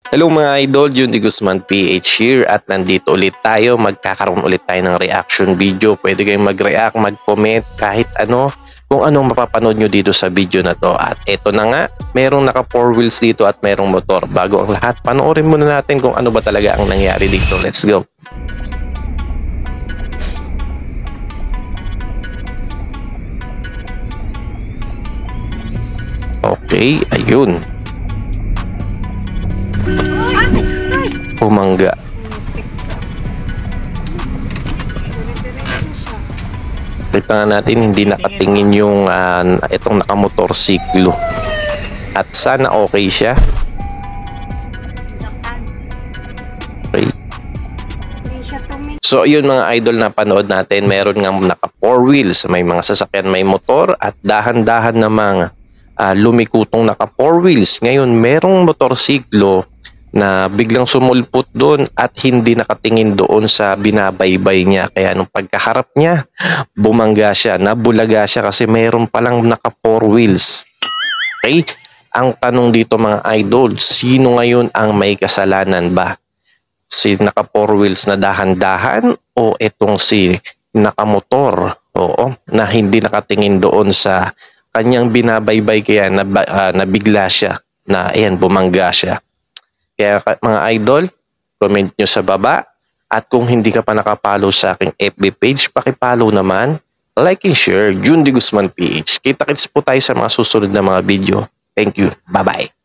Hello mga idol, Jun D. Guzman PH here at nandito ulit tayo. Magkakaroon ulit tayo ng reaction video. Pwede kayong mag-react, mag-comment, kahit ano, kung anong mapapanood nyo dito sa video na to. At eto na nga, merong naka 4 wheels dito at merong motor. Bago ang lahat, panoorin muna natin kung ano ba talaga ang nangyari dito. Let's go! Okay, ayun. Bumangga. Kita nga natin hindi nakatingin yung itong nakamotorsiklo. At sana okay siya. Okay. So yun mga idol na panood natin, meron nga naka 4 wheels, may mga sasakyan, may motor at dahan-dahan na mga lumikutong naka 4 wheels. Ngayon merong motorsiklo na biglang sumulpot doon at hindi nakatingin doon sa binabaybay niya. Kaya nung pagkaharap niya, bumangga siya, nabulaga siya kasi meron palang naka 4 wheels. Okay? Ang tanong dito mga idol, sino ngayon ang may kasalanan ba? Si naka 4 wheels na dahan-dahan o itong si nakamotor? Oo, na hindi nakatingin doon sa kanyang binabaybay kaya nabigla siya na ayan, bumangga siya. Kaya mga idol, comment nyo sa baba. At kung hindi ka pa nakapollow sa aking FB page, pakipollow naman. Like and share, Jun D. Guzman PH. Kita-kits po tayo sa mga susunod na mga video. Thank you. Bye-bye.